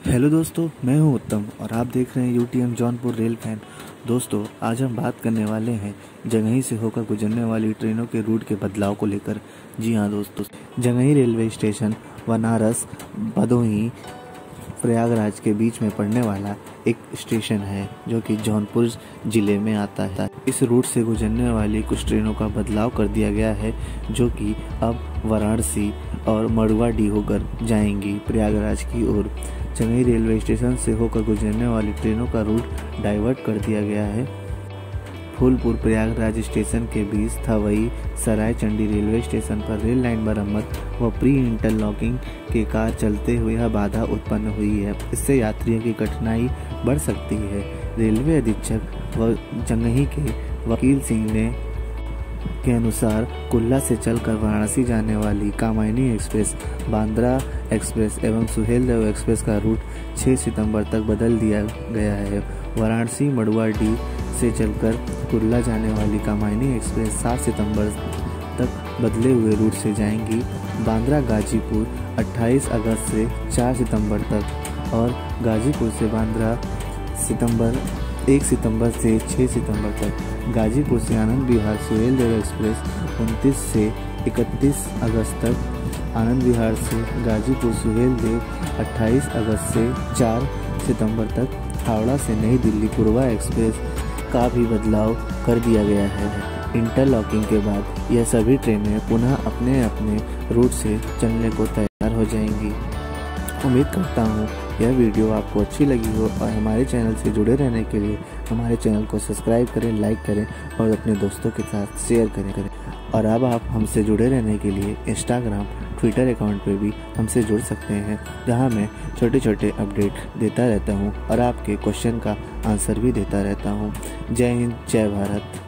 Hello दोस्तों, मैं हूं उत्तम और आप देख रहे हैं यूटीएम जौनपुर रेल फैन। दोस्तों, आज हम बात करने वाले हैं जंघई से होकर गुजरने वाली ट्रेनों के रूट के बदलाव को लेकर। जी हां दोस्तों, जंघई रेलवे स्टेशन बनारस, भदोही, प्रयागराज के बीच में पड़ने वाला एक स्टेशन है जो कि जौनपुर ज़िले में आता है। इस रूट से गुजरने वाली कुछ ट्रेनों का बदलाव कर दिया गया है जो कि अब वाराणसी और मड़ुआडीह होकर जाएंगी प्रयागराज की ओर। जंघई रेलवे स्टेशन से होकर गुजरने वाली ट्रेनों का रूट डाइवर्ट कर दिया गया है। फूलपुर प्रयागराज स्टेशन के बीच थवई सराय चंडी रेलवे स्टेशन पर रेल लाइन मरम्मत व प्री इंटरलॉकिंग के कार्य चलते हुए यह बाधा उत्पन्न हुई है। इससे यात्रियों की कठिनाई बढ़ सकती है। रेलवे अधीक्षक व जंघई के वकील सिंह ने के अनुसार कुल्ला से चलकर वाराणसी जाने वाली कामायनी एक्सप्रेस, बांद्रा एक्सप्रेस एवं सुहेलदेव एक्सप्रेस का रूट 6 सितंबर तक बदल दिया गया है। वाराणसी मड़ुआडीह से चलकर कुल्ला जाने वाली कामायनी एक्सप्रेस 7 सितंबर तक बदले हुए रूट से जाएंगी। बांद्रा गाजीपुर 28 अगस्त से 4 सितंबर तक और गाजीपुर से बांद्रा 1 सितंबर से 6 सितंबर तक। गाजीपुर से आनंद विहार सुहेलदेव एक्सप्रेस 29 से 31 अगस्त तक। आनंद विहार से गाजीपुर सुहेलदेव 28 अगस्त से 4 सितंबर तक। हावड़ा से नई दिल्ली पूर्वा एक्सप्रेस का भी बदलाव कर दिया गया है। इंटरलॉकिंग के बाद यह सभी ट्रेनें पुनः अपने अपने रूट से चलने को तैयार हो जाएंगी। उम्मीद करता हूँ यह वीडियो आपको अच्छी लगी हो और हमारे चैनल से जुड़े रहने के लिए हमारे चैनल को सब्सक्राइब करें, लाइक करें और अपने दोस्तों के साथ शेयर करें। और अब आप हमसे जुड़े रहने के लिए इंस्टाग्राम, ट्विटर अकाउंट पे भी हमसे जुड़ सकते हैं, जहां मैं छोटे छोटे अपडेट देता रहता हूं और आपके क्वेश्चन का आंसर भी देता रहता हूं। जय हिंद, जय भारत।